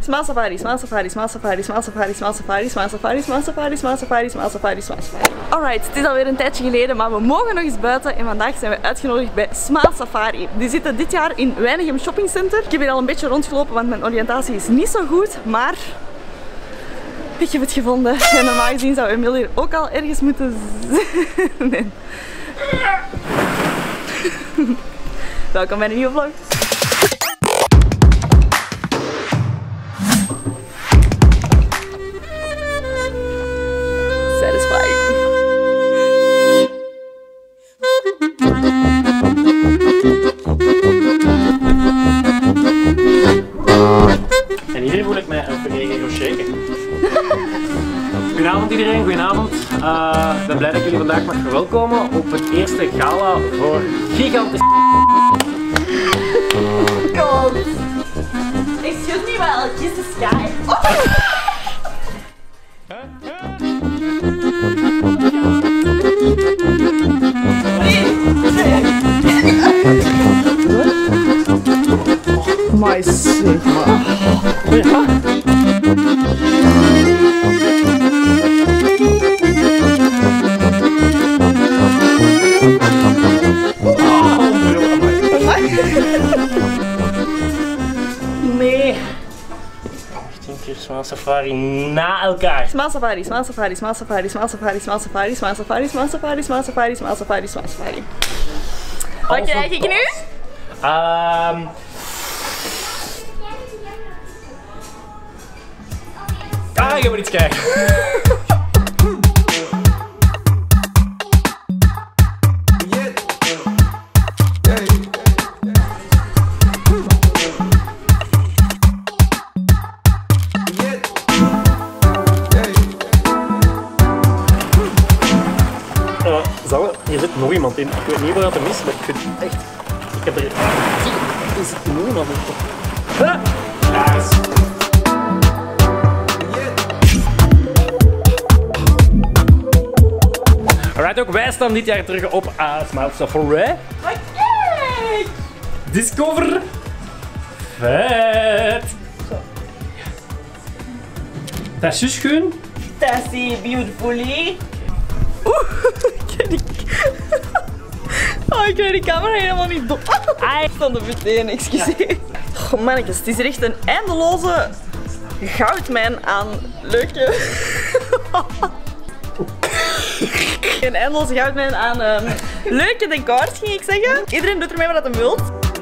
Smile safari, smile safari, smile safari, smile safari, smile safari, smile safari, smile safari, smile safari, smile safari, smile safari. Alright, het is alweer een tijdje geleden, maar we mogen nog eens buiten en vandaag zijn we uitgenodigd bij Smile Safari. Die zitten dit jaar in Wijnegem Shoppingcenter. Ik heb hier al een beetje rondgelopen, want mijn oriëntatie is niet zo goed, maar ik heb het gevonden. En normaal gezien zou Emil hier ook al ergens moeten zijn. Welkom bij een nieuwe vlog. Satisfying. En hier voel ik mij een verregen shaken. Goedenavond iedereen, goedenavond. Ik ben blij dat ik jullie vandaag mag verwelkomen op het eerste gala voor gigantisch. God. Excuse me while I kiss the sky. Oh. My sigma. Ja. Nee. Ik denk hier Smile Safari na elkaar. Smile safari, smile safari, smile safari, smile safari, smile safari, smile safari, smile safari, smile safari, smile safari, smile safari. Wat krijg ik nu? Je moet iets kijken. Hier zit nog iemand in. Ik weet niet wat hem is, maar ik vind echt. Ik heb er. Zie, is het nog iemand in? Daar is. Alright, ook wij staan dit jaar terug op Smile Safari. Kijk! Discover. Vet. Dat is zo schoon. Dat is beautifully. Oeh, ik krijg die camera helemaal niet dop. Ik stond op meteen, excuseer. Oh mannetjes, het is hier echt een eindeloze goudmijn aan leuke... Een eindeloze goudmijn aan leuke decors, ging ik zeggen. Iedereen doet ermee wat hij wilt.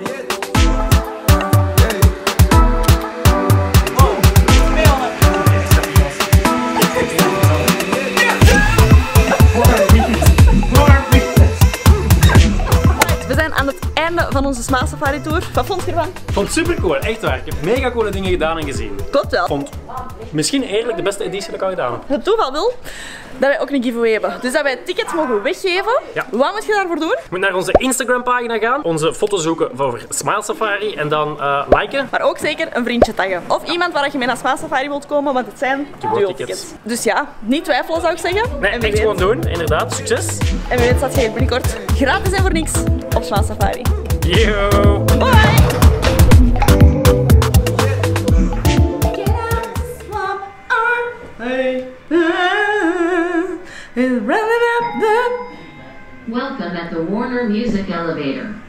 Van onze Smile Safari Tour. Wat vond je ervan? Ik vond het super cool, echt waar. Ik heb mega coole dingen gedaan en gezien. Klopt wel. Ik vond misschien eerlijk de beste editie dat ik al gedaan heb. Het toeval wil dat wij ook een giveaway hebben. Dus dat wij tickets mogen weggeven. Ja. Wat moet je daarvoor doen? Je moet naar onze Instagram pagina gaan, onze foto zoeken voor Smile Safari en dan liken. Maar ook zeker een vriendje taggen. Of iemand waar je mee naar Smile Safari wilt komen, want het zijn duotickets. Dus ja, niet twijfelen zou ik zeggen. Nee, en echt gewoon doen, inderdaad. Succes. En wie weet staat je hier binnenkort gratis en voor niks op Smile Safari. Yo! Bye! Hey! Welcome at the Warner Music Elevator.